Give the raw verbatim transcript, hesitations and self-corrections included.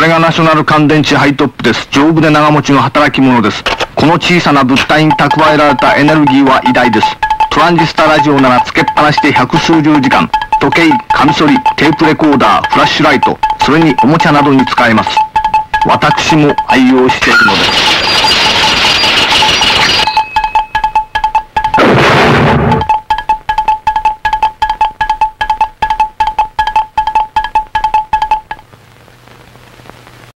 れがナショナル乾電池ハイトップです。丈夫で長持ちの働き者です。この小さな物体に蓄えられたエネルギーは偉大です。トランジスタラジオならつけっぱなしで百数十時間、時計、カミソリ、テープレコーダー、フラッシュライト、それにおもちゃなどに使えます。私も愛用しているのです。